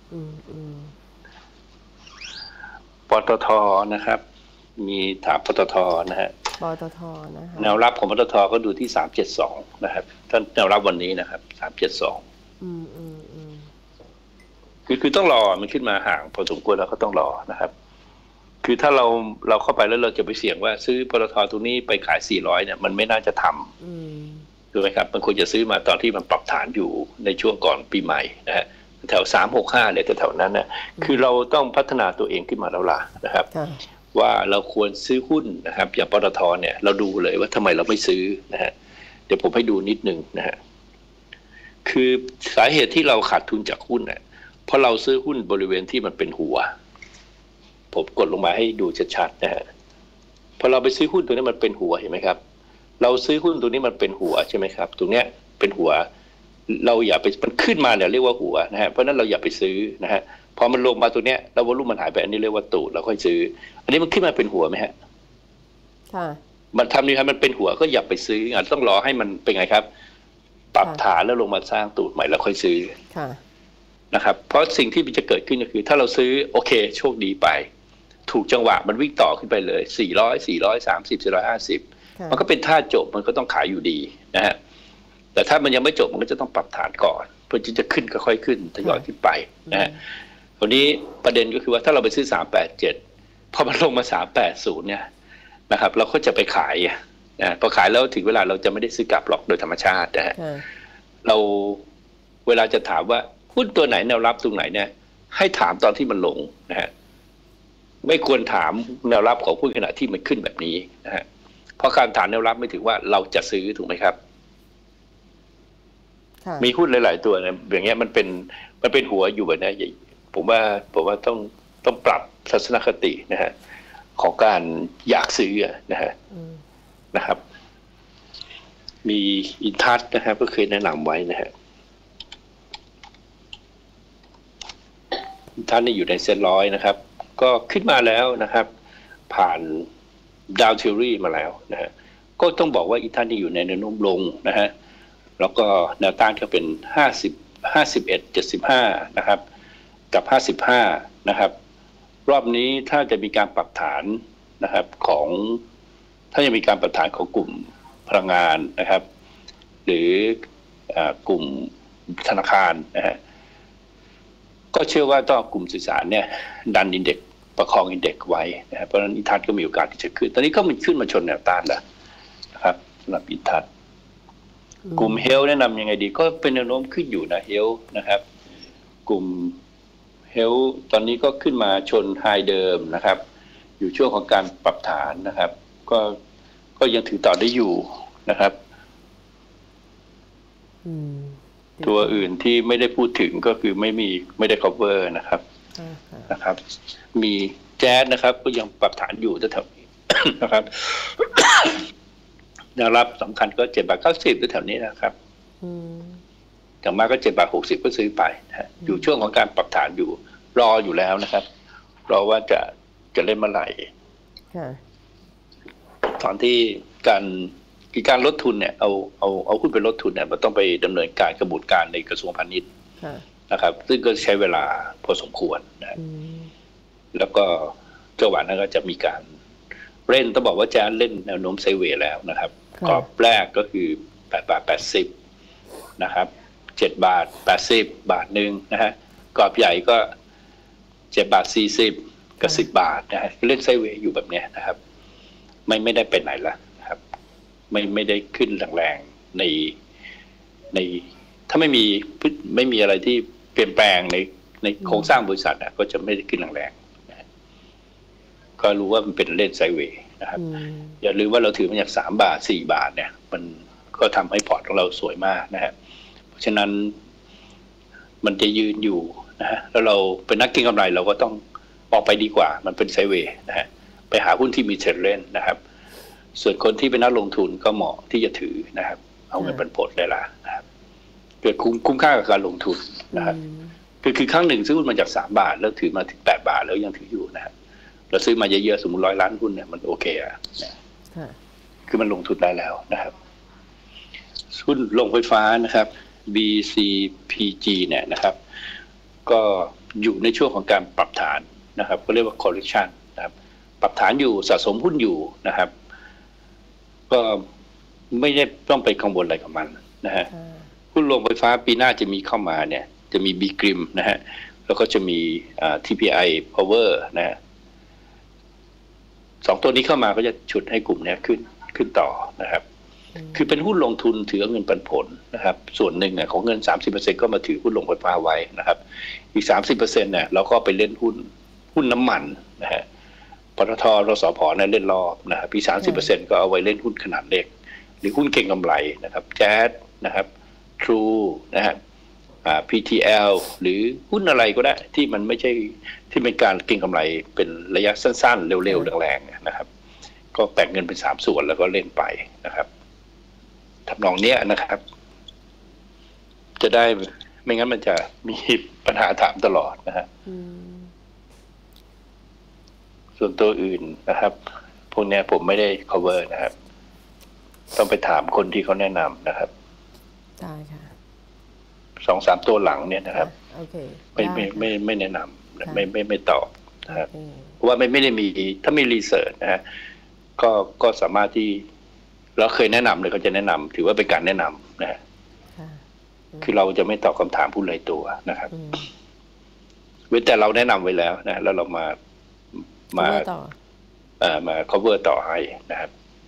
ปตท.นะครับมีถามปตท.นะฮะปตท.นะฮะแนวรับของปตท.ก็ดูที่สามเจ็ดสองนะครับท่านแนวรับวันนี้นะครับสามเจ็ดสองอืมอืมอืมคือคือต้องรอมันขึ้นมาห่างพอสมควรแล้วก็ต้องรอนะครับคือถ้าเราเราเข้าไปแล้วเราจะไปเสี่ยงว่าซื้อปตท.ตรงนี้ไปขายสี่ร้อยเนี่ยมันไม่น่าจะทำถูกไหมครับมันควรจะซื้อมาตอนที่มันปรับฐานอยู่ในช่วงก่อนปีใหม่นะฮะแถวสามหกห้าเนี่ยแถวนั้นนะคือเราต้องพัฒนาตัวเองขึ้นมาแล้วล่ะนะครับว่าเราควรซื้อหุ้นนะครับอย่างปตท.เนี่ยเราดูเลยว่าทำไมเราไม่ซื้อนะฮะเดี๋ยวผมให้ดูนิดนึงนะฮะคือสาเหตุที่เราขาดทุนจากหุ้นเนี่ยเพราะเราซื้อหุ้นบริเวณที่มันเป็นหัวผมกดลงมาให้ดูชัดๆนะฮะพอเราไปซื้อหุ้นตัวนี้มันเป็นหัวเห็นไหมครับเราซื้อหุ้นตัวนี้มันเป็นหัวใช่ไหมครับตรงเนี้ยเป็นหัวเราอย่าไปมันขึ้นมาเนี่ยเรียกว่าหัวนะฮะเพราะนั้นเราอย่าไปซื้อนะฮะพอมันลงมาตัวเนี้ยแล้ววอลุ่มมันหายไปอันนี้เรียกว่าตูดเราค่อยซื้ออันนี้มันขึ้นมาเป็นหัวไหมฮะค่ะมันทำนี่ครับมันเป็นหัวก็อย่าไปซื้ออ่ะต้องรอให้มันเป็นไงครับปรับฐานแล้วลงมาสร้างตูดใหม่แล้วค่อยซื้อค่ะนะครับเพราะสิ่งที่มันจะเกิดขึ้นก็คือถ้าเราซื้อโอเคโชคดีไปถูกจังหวะมันวิ่งต่อขึ้นไปเลยสี่ร้อย สี่ร้อยสามสิบ สี่ร้อยห้าสิบมันก็เป็นท่าจบมันก็ต้องขายอยู่ดีนะฮะแต่ถ้ามันยังไม่จบมันก็จะต้องปรับฐานก่อนเพื่อที่จะขึ้นก็ค่อยขึ้นทยอยขึ้นไปนะฮะคราวนี้ประเด็นก็คือว่าถ้าเราไปซื้อสามแปดเจ็ดพอมันลงมาสามแปดศูนย์เนี่ยนะครับเราก็จะไปขายนะพอขายแล้วถึงเวลาเราจะไม่ได้ซื้อกลับหรอกโดยธรรมชาตินะฮะเราเวลาจะถามว่าหุ้นตัวไหนแนวรับตรงไหนเนี่ยให้ถามตอนที่มันลงนะฮะไม่ควรถามแนวรับของหุ้นขณะที่มันขึ้นแบบนี้นะฮะเพราะการถามแนวรับไม่ถือว่าเราจะซื้อถูกไหมครับมีหุ้นหลายๆตัวนะอย่างเงี้ยมันเป็นมันเป็นหัวอยู่แบบนี้ผมว่าผมว่าต้องต้องปรับทัศนคตินะฮะของการอยากซื้อนะฮะนะครับมีอินทัศน์นะครับก็เคยแนะนำไว้นะฮะอินทัศน์นี่อยู่ในเซ็นร้อยนะครับก็ขึ้นมาแล้วนะครับผ่านดาวเทอรี่มาแล้วนะฮะก็ต้องบอกว่าอินทัศน์นี่อยู่ในแนวโน้มลงนะฮะแล้วก็แนวต้านก็เป็นห้าสิบ ห้าสิบเอ็ด เจ็ดสิบห้านะครับกับห้าสิบห้านะครับรอบนี้ถ้าจะมีการปรับฐานนะครับของถ้าจะมีการปรับฐานของกลุ่มพลังงานนะครับหรือกลุ่มธนาคารนะฮะก็เชื่อว่าต้องกลุ่มสื่อสารเนี่ยดันอินเด็กซ์ประคองอินเด็กซ์ไว้นะครับเพราะฉะนั้นอินทัศน์ก็มีโอกาสที่จะขึ้นตอนนี้ก็มันขึ้นมาชนแนวต้านแล้วนะครับสำหรับอินทัศน์กลุ่มเฮลแนะนำยังไงดีก็เป็นแนวโน้มขึ้นอยู่นะเฮลนะครับกลุ่มเฮลตอนนี้ก็ขึ้นมาชนไฮเดิมนะครับอยู่ช่วงของการปรับฐานนะครับก็ก็ยังถือต่อได้อยู่นะครับตัวอื่นที่ไม่ได้พูดถึงก็คือไม่มีไม่ได้ cover นะครับนะครับมีแจ๊สนะครับก็ยังปรับฐานอยู่แถวนี้นะครับแนวรับสำคัญก็เจ็ดบาทเก้าสิบแถวนี้นะครับอย่างมากก็เจ็ดบาทหกสิบก็ซื้อไปนะอยู่ช่วงของการปรับฐานอยู่รออยู่แล้วนะครับรอว่าจะจะเล่นเมื่อไหร่ตอนที่การการลดทุนเนี่ยเอาเอาเอาหุ้นไปลดทุนเนี่ยมันต้องไปดำเนินการกระบวนการในกระทรวงพาณิชย์นะครับซึ่งก็ใช้เวลาพอสมควรนะแล้วก็จังหวะนั้นก็จะมีการเล่นต้องบอกว่าจะเล่นแนวโน้มไซด์เวย์แล้วนะครับกรอบแรกก็คือแปดบาทแปดสิบนะครับเจ็ดบาทแปดสิบบาทหนึ่งนะฮะกรอบใหญ่ก็เจ็ดบาทสี่สิบกับสิบบาทนะฮะเล่นไซด์เวย์อยู่แบบนี้นะครับไม่ไม่ได้ไปไหนละนะครับไม่ไม่ได้ขึ้นแรงๆในในถ้าไม่มีไม่มีอะไรที่เปลี่ยนแปลงในในโครงสร้างบริษัทนะก็จะไม่ได้ขึ้นแรงๆนะก็รู้ว่ามันเป็นเล่นไซด์เวย์นะครับอย่าลืมว่าเราถือมาจากสามบาทสี่บาทเนี่ยมันก็ทำให้พอร์ตของเราสวยมากนะฮะเพราะฉะนั้นมันจะยืนอยู่นะฮะแล้วเราเป็นนักเก็งกำไรเราก็ต้องออกไปดีกว่ามันเป็นไซด์เวย์นะฮะไปหาหุ้นที่มีเทรนด์เล่นนะครับส่วนคนที่เป็นนักลงทุนก็เหมาะที่จะถือนะครับเอาเงินปันผลได้ละนะครับเกิดคุ้มคุ้มค่ากับการลงทุนนะครับคือคือครั้งหนึ่งซื้อหุ้นมาจากสามบาทแล้วถือมาถึงแปดบาทแล้วยังถืออยู่นะครับเราซื้อมาเยอะๆสมมุติร้อยล้านหุ้นเนี่ยมันโอเคอะนะคือมันลงทุนได้แล้วนะครับหุ้นโรงไฟฟ้านะครับ บี ซี พี จี เนี่ยนะครับก็อยู่ในช่วงของการปรับฐานนะครับก็เรียกว่า correction นะครับปรับฐานอยู่สะสมหุ้นอยู่นะครับก็ไม่ได้ต้องไปกังวลอะไรกับมันนะฮะหุ้นโรงไฟฟ้าปีหน้าจะมีเข้ามาเนี่ยจะมี บี กริม นะฮะแล้วก็จะมี ที พี ไอ Power นะฮะสองตัวนี้เข้ามาก็จะฉุดให้กลุ่มนี้ขึ้นขึ้นต่อนะครับคือเป็นหุ้นลงทุนถือเงินปันผลนะครับส่วนหนึ่งเนี่ยของเงิน สามสิบเปอร์เซ็นต์ ก็มาถือหุ้นโรงไฟฟ้าไว้นะครับอีก สามสิบเปอร์เซ็นต์ เนี่ยเราก็ไปเล่นหุ้นหุ้นน้ำมันนะฮะปตท.รสผ.เนี่ยเล่นรอบนะครับอีก สามสิบเปอร์เซ็นต์ ก็เอาไว้เล่นหุ้นขนาดเล็กหรือหุ้นเก็งกำไรนะครับแจ๊สนะครับ True นะฮะอ่า พี ที แอล หรือหุ้นอะไรก็ได้ที่มันไม่ใช่ที่เป็นการเก็งกำไรเป็นระยะสั้นๆเร็วๆแรงๆนะครับก็แบ่งเงินเป็นสามส่วนแล้วก็เล่นไปนะครับทำนองเนี้ยนะครับจะได้ไม่งั้นมันจะมีปัญหาถามตลอดนะฮะส่วนตัวอื่นนะครับพวกนี้ผมไม่ได้ cover นะครับต้องไปถามคนที่เขาแนะนำนะครับได้ค่ะสองสามตัวหลังเนี่ยนะครับ okay. ไม่ไม่ไม่ไม่แนะนำไม่ไม่ไม่ตอบนะครับเพราะว่าไม่ไม่ได้มีถ้ามีรีเสิร์ชนะฮะก็ก็สามารถที่เราเคยแนะนำเลยเขาจะแนะนำถือว่าเป็นการแนะนำนะฮะคือเราจะไม่ตอบคำถามผู้ไร้ตัวนะครับเว้นแต่เราแนะนำไว้แล้วนะแล้วเรามามาเอ่อมา cover ต่อให้นะครับ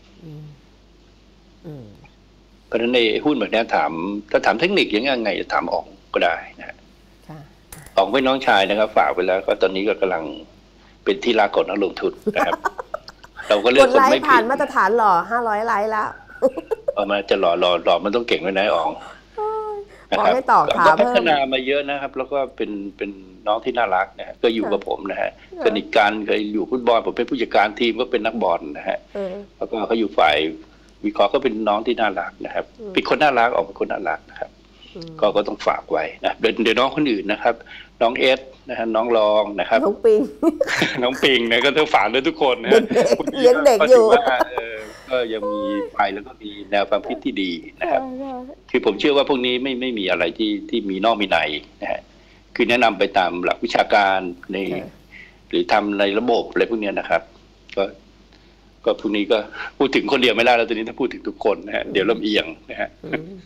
เพราะฉะนั้นในหุ้นแบบนี้ถามถ้าถามเทคนิคยังไงจะถามออกก็ได้นะฮะออกเป็นน้องชายนะครับฝากไปแล้วก็ตอนนี้ก็กำลังเป็นที่รักของนักลงทุนนะครับเราก็เลือกคนไม่ผิดผ่านมาตรฐานหล่อห้าร้อยไลค์แล้วเอามาจะหล่อหล่อหล่อมันต้องเก่งไว้ไหนอองนะครับให้ต่อขาพัฒนามาเยอะนะครับแล้วก็เป็นเป็นน้องที่น่ารักนะฮะก็อยู่กับผมนะฮะสนิทกันเคยอยู่ฟุตบอลผมเป็นผู้จัดการทีมก็เป็นนักบอลนะฮะแล้วก็เขาอยู่ฝ่ายวิเคราะห์ก็เป็นน้องที่น่ารักนะครับเป็นคนน่ารักออกเป็นคนน่ารักนะครับก็ก็ต้องฝากไว้นะเดี๋ยวน้องคนอื่นนะครับน้องเอสนะฮะน้องรองนะครับน้องปิงน้องปิงนะก็ต้องฝากด้วยทุกคนนะเลี้ยงเด็กอยู่ก็ยังมีไฟแล้วก็มีแนวความคิดที่ดีนะครับคือผมเชื่อว่าพวกนี้ไม่ไม่มีอะไรที่ที่มีนอกมีในนะฮะคือแนะนำไปตามหลักวิชาการในหรือทำในระบบอะไรพวกนี้นะครับก็ก็พวกนี้ก็พูดถึงคนเดียวไม่ได้แล้วตอนนี้ถ้าพูดถึงทุกคนนะฮะเดี๋ยวลำเอียงนะฮะ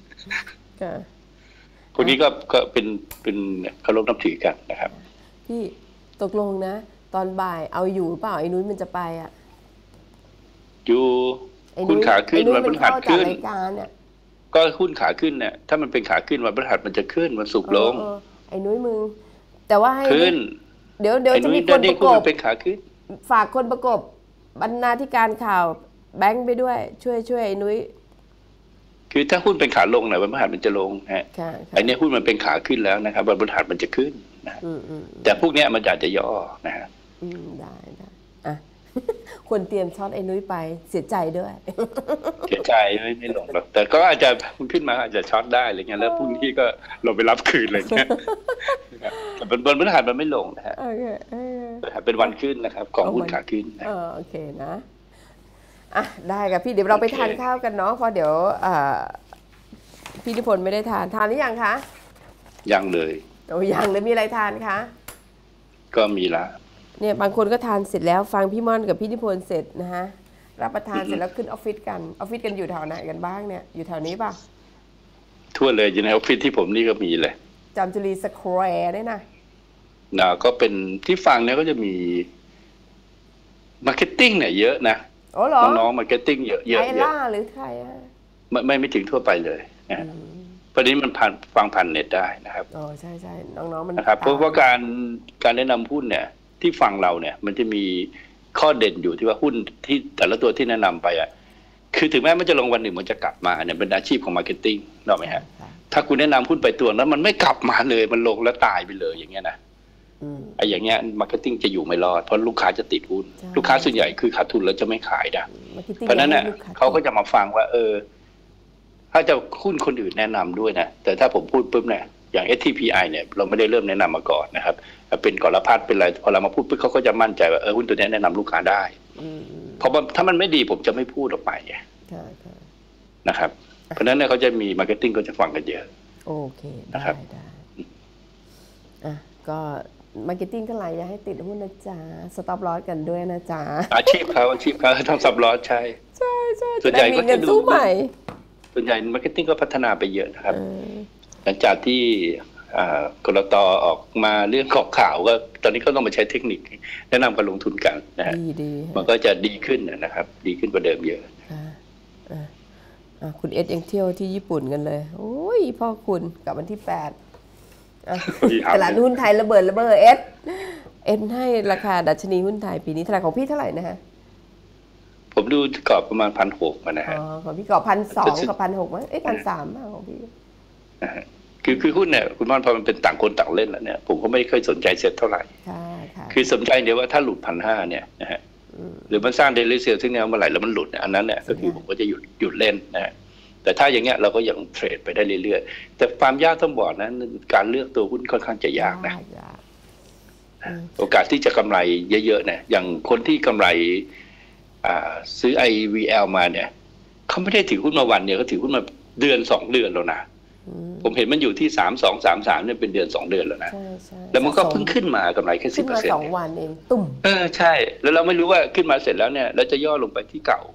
พวกนี้ก็ก็เป็นเป็นเคารพนับถือกันนะครับพี่ตกลงนะตอนบ่ายเอาอยู่เปล่าไอ้นุ้ยมันจะไปอ่ะอยู่หุ้นขาขึ้นวันพฤหัสขึ้นก็หุ้นขาขึ้นเนี่ยถ้ามันเป็นขาขึ้นวันพฤหัสมันจะขึ้นวันศุกร์ลงไอ้นุ้ยมึงแต่ว่าให้ขึ้นเดี๋ยวเดี๋ยวจะมีคนประกบเป็นขาขึ้นฝากคนประกบบรรณาธิการข่าวแบงค์ไปด้วยช่วยช่วยไอ้นุ้ยคือถ้าหุ้นเป็นขาลงเนี่ยวันพฤหัสมันจะลงฮะไอ้นี่หุ้นมันเป็นขาขึ้นแล้วนะครับวันพฤหัสมันจะขึ้นนะแต่พวกนี้มันอาจจะย่อนะฮะได้ได้อ่ะควรเตรียมช็อตไอ้นุ้ยไปเสียใจด้วยเสียใจไม่ไม่ลงหรอกแต่ก็อาจจะขึ้นมาอาจจะช็อตได้อะไรเงี้ยแล้วพรุ่งนี้ก็เราไปรับคืนอะไรเงี้ยแต่บนบนพฤหัสมันไม่ลงนะฮะเป็นวันขึ้นนะครับของหุ้นขาขึ้นนะโอเคนะอ่ะได้ค่ะพี่เดี๋ยวเราไปทานข้าวกันเนาะเพราะเดี๋ยวพี่นิพนธ์ไม่ได้ทานทานหรือยังคะยังเลยโอ้ยังเลยมีอะไรทานคะก็มีละเนี่ยบางคนก็ทานเสร็จแล้วฟังพี่ม่อนกับพี่นิพนธ์เสร็จนะฮะรับประทานเสร็จแล้วขึ้นออฟฟิศกันออฟฟิศกันอยู่แถวไหนกันบ้างเนี่ยอยู่แถวนี้ป่ะทั่วเลยอยู่ในออฟฟิศที่ผมนี่ก็มีเลยจามจุรีสแควร์ได้นะนะก็เป็นที่ฟังเนี่ยก็จะมีมาร์เก็ตติ้งเนี่ยเยอะนะน้องๆมาร์เก็ตติ้งเยอะเยอะไอล่าหรือใครอ่ะไม่ไม่ไม่ถึงทั่วไปเลยนะประเด็นมันผ่านฟังผ่านเน็ตได้นะครับอ๋อใช่ใช่น้องๆมันนะครับเพราะว่าการการแนะนำหุ้นเนี่ยที่ฟังเราเนี่ยมันจะมีข้อเด่นอยู่ที่ว่าหุ้นที่แต่ละตัวที่แนะนำไปอ่ะคือถึงแม้มันจะลงวันหนึ่งมันจะกลับมาเนี่ยเป็นอาชีพของมาร์เก็ตติ้งถูกไหมฮะถ้าคุณแนะนำหุ้นไปตัวนั้นมันไม่กลับมาเลยมันลงแล้วตายไปเลยอย่างเงี้ยนะไอ้อย่างเงี้ยมาร์เก็ตติ้งจะอยู่ไม่รอดเพราะลูกค้าจะติดหุ้นลูกค้าส่วนใหญ่คือขาดทุนแล้วจะไม่ขายนะเพราะนั้นเนี่ยเขาก็จะมาฟังว่าเออถ้าจะหุ้นคนอื่นแนะนำด้วยนะแต่ถ้าผมพูดปุ๊บเนี่ยอย่าง เอส ที พี ไอ เนี่ยเราไม่ได้เริ่มแนะนำมาก่อนนะครับเป็นกลพัฒน์เป็นอะไรพอเรามาพูดปุ๊บเขาก็จะมั่นใจว่าเออหุ้นตัวนี้แนะนำลูกค้าได้เพราะว่าถ้ามันไม่ดีผมจะไม่พูดออกไปนะครับเพราะนั้นเนี่ยเขาจะมีมาร์เก็ตติ้งก็จะฟังกันเยอะโอเคนะครับอ่ะก็มาร์เก็ตติ้งเท่าไหร่อย่าให้ติดหุ้นนะจ๊ะสต็อปลอสกันด้วยนะจ๊ะอาชีพเขาอาชีพเขาทำซับลอสใช่ใช่ใช่ส่วนใหญ่ก็จะดูใหม่ส่วนใหญ่มาร์เก็ตติ้งก็พัฒนาไปเยอะนะครับหลังจากที่กลต.ออกมาเรื่องของข่าวก็ตอนนี้ก็ต้องมาใช้เทคนิคแนะนำการลงทุนกันนะฮะมันก็จะดีขึ้นนะครับดีขึ้นกว่าเดิมเยอะคุณเอสยังเที่ยวที่ญี่ปุ่นกันเลยโอ้ยพ่อคุณกับวันที่แปดตลาดหุ้นไทยระเบิดระเบิดเอสเอสให้ราคาดัชนีหุ้นไทยปีนี้เท่าไหร่ของพี่เท่าไหร่นะฮะผมดูกรอบประมาณพันหกนะฮะของพี่กรอบพันสองกับพันหกมั้งเอ้พันสามมากของพี่คือคือหุ้นเนี่ยคุณม่อนพอมันเป็นต่างคนต่างเล่นแล้วเนี่ยผมก็ไม่เคยสนใจเซ็ตเท่าไหร่คือสนใจเดียวว่าถ้าหลุดพันห้าเนี่ยนะฮะหรือมันสร้างเดลิเซลซึ่งแนวเมื่อไหร่แล้วมันหลุดอันนั้นเนี่ยก็คือผมก็จะหยุดหยุดเล่นนะฮะแต่ถ้าอย่างเงี้ยเราก็ยังเทรดไปได้เรื่อยๆแต่ความยากต้องบอกนะการเลือกตัวหุ้นค่อนข้างจะยากนะโอกาสที่จะกำไรเยอะๆเนี่ยอย่างคนที่กำไรซื้อ ไอ วี แอล มาเนี่ยเขาไม่ได้ถือหุ้นมาวันเดียวเขาถือหุ้นมาเดือนสองเดือนแล้วนะผมเห็นมันอยู่ที่สามสองสามสามเนี่ยเป็นเดือนสองเดือนแล้วนะแล้วมันก็เพิ่งขึ้นมากำไรแค่สิบเปอร์เซ็นต์สองวันเองตุ่มเออใช่แล้วเราไม่รู้ว่าขึ้นมาเสร็จแล้วเนี่ยแล้วจะย่อลงไปที่เก่า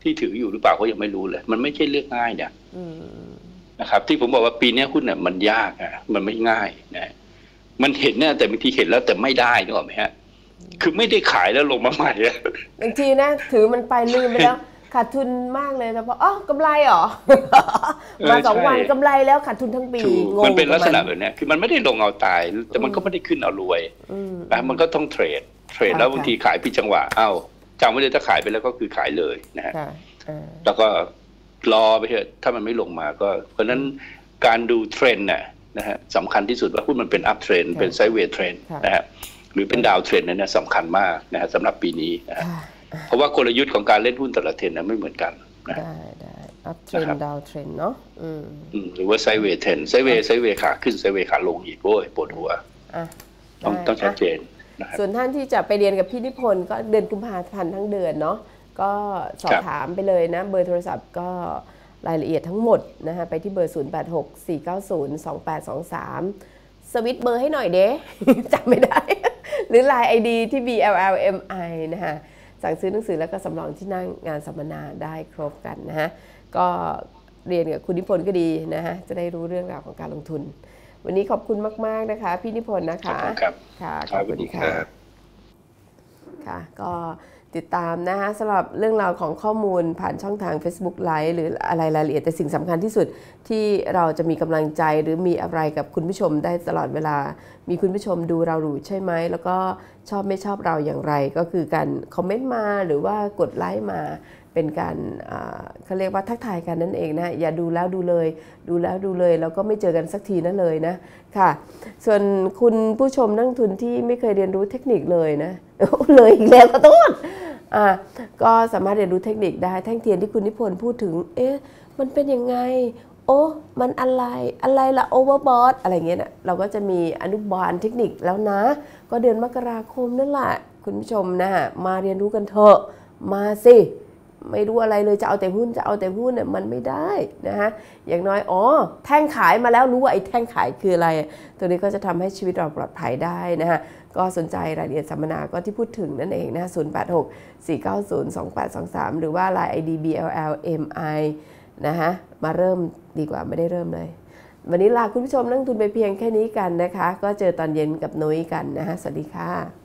ที่ถืออยู่หรือเปล่าก็ยังไม่รู้เลยมันไม่ใช่เรื่องง่ายเนี่ยอืมนะครับที่ผมบอกว่าปีนี้หุ้นเนี่ยมันยากอ่ะมันไม่ง่ายนะมันเห็นเนี่ยแต่บางทีเห็นแล้วแต่ไม่ได้นึกออกไหมฮะคือไม่ได้ขายแล้วลงมาใหม่อะบางทีนะถือมันไปลืมไปแล้วขาดทุนมากเลยแต่พออ๋อกำไรเหรอ มาสองวันกำไรแล้วขาดทุนทั้งปีงงมันเป็นลักษณะแบบนี้คือมันไม่ได้ลงเอาตายแต่มันก็ไม่ได้ขึ้นเอารวยนะมันก็ต้องเทรดเทรดแล้วบางทีขายผิดจังหวะเอ้าจำไว้เลยถ้าขายไปแล้วก็คือขายเลยนะฮะแล้วก็รอไปเถอะถ้ามันไม่ลงมาก็เพราะฉะนั้นการดูเทรนด์น่ะนะฮะสำคัญที่สุดว่าหุ้นมันเป็นอัพเทรนด์เป็นไซด์เวย์เทรนด์นะฮะหรือเป็นดาวเทรนด์นั้นเนี่ยสำคัญมากนะฮะสำหรับปีนี้นะฮะเพราะว่ากลยุทธ์ของการเล่นหุ้นแต่ละเทรนด์นั้นไม่เหมือนกันนะได้ได้อัพเทรนด์ดาวเทรนด์เนาะอืมหรือว่าไซด์เวย์เทรนด์ไซด์เวย์ไซด์เวย์ขาขึ้นไซด์เวย์ขาลงอีกโอ้ยปวดหัวต้องต้องชัดเจนส่วนท่านที่จะไปเรียนกับพี่นิพนธ์ก็เดือนกุมภาพันธ์ทั้งเดือนเนาะก็สอบถามไปเลยนะเบอร์โทรศัพท์ก็รายละเอียดทั้งหมดนะฮะไปที่เบอร์ศูนย์ แปด หก สี่ เก้า ศูนย์ สอง แปด สอง สามสวิตเบอร์ให้หน่อยเด้ จำไม่ได้ หรือ ไลน์ ไอ ดี ที่ บี แอล แอล เอ็ม ไอ นะฮะสั่งซื้อหนังสือแล้วก็สำรองที่นั่งงานสัมมนาได้ครบกันนะฮะก็เรียนกับคุณนิพนธ์ก็ดีนะฮะจะได้รู้เรื่องราวของการลงทุนวันนี้ขอบคุณมากๆนะคะพี่นิพนธ์นะคะครับค่ะขอบคุณค่ะค่ะก็ติดตามนะคะสำหรับเรื่องราวของข้อมูลผ่านช่องทาง Facebook Live หรืออะไรรายละเอียดแต่สิ่งสำคัญที่สุดที่เราจะมีกำลังใจหรือมีอะไรกับคุณผู้ชมได้ตลอดเวลามีคุณผู้ชมดูเราอยู่ใช่ไหมแล้วก็ชอบไม่ชอบเราอย่างไรก็คือการคอมเมนต์มาหรือว่ากดไลค์มาเป็นการเขาเรียกว่าทักทายกันนั่นเองนะอย่าดูแล้วดูเลยดูแล้วดูเลยแล้วก็ไม่เจอกันสักทีนั่นเลยนะค่ะส่วนคุณผู้ชมนักทุนที่ไม่เคยเรียนรู้เทคนิคเลยนะเลยอีกแล้วก็ต้องอ่าก็สามารถเรียนรู้เทคนิคได้แท่งเทียนที่คุณนิพนธ์พูดถึงเอ๊ะมันเป็นยังไงโอ้มันอะไรอะไรละโอเวอร์บอทอะไรเงี้ยนะเราก็จะมีอนุบาลเทคนิคแล้วนะก็เดือนมกราคมนั่นแหละคุณผู้ชมนะมาเรียนรู้กันเถอะมาสิไม่รู้อะไรเลยจะเอาแต่หุ้นจะเอาแต่หุ้นเนี่ยมันไม่ได้นะฮะอย่างน้อยอ๋อแท่งขายมาแล้วรู้ว่าไอ้แท่งขายคืออะไรตัวนี้ก็จะทำให้ชีวิตเราปลอดภัยได้นะฮะก็สนใจรายละเอียดสัมมนาก็ที่พูดถึงนั่นเองนะศูนย์ แปด หก สี่ เก้า ศูนย์ สอง แปด สอง สามหรือว่า ไลน์ ไอ ดี บี แอล แอล เอ็ม ไอ นะฮะมาเริ่มดีกว่าไม่ได้เริ่มเลยวันนี้ลาคุณผู้ชมนักทุนไปเพียงแค่นี้กันนะคะก็เจอตอนเย็นกับนุ้ยกันนะฮะสวัสดีค่ะ